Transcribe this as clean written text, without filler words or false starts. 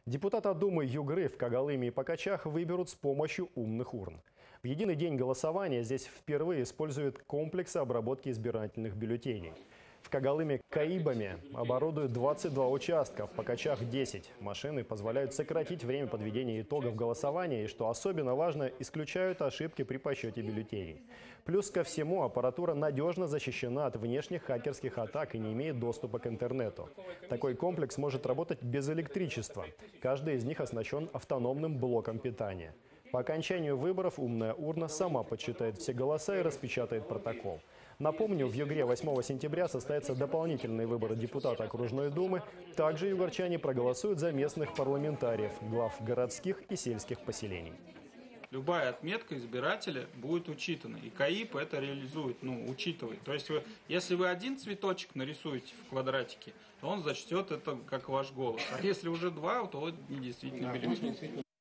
Депутаты Думы Югры в Когалыме и Покачах выберут с помощью умных урн. В единый день голосования здесь впервые используют комплексы обработки избирательных бюллетеней. В Когалыме КАИБами оборудуют 22 участка, в Покачах 10. Машины позволяют сократить время подведения итогов голосования и, что особенно важно, исключают ошибки при подсчете бюллетеней. Плюс ко всему, аппаратура надежно защищена от внешних хакерских атак и не имеет доступа к интернету. Такой комплекс может работать без электричества. Каждый из них оснащен автономным блоком питания. По окончанию выборов умная урна сама подсчитает все голоса и распечатает протокол. Напомню, в Югре 8 сентября состоятся дополнительные выборы депутата окружной думы. Также югорчане проголосуют за местных парламентариев, глав городских и сельских поселений. Любая отметка избирателя будет учитана, и КАИБ это реализует, учитывает. То есть если вы один цветочек нарисуете в квадратике, то он зачтет это как ваш голос. А если уже два, то это недействительный бюллетень.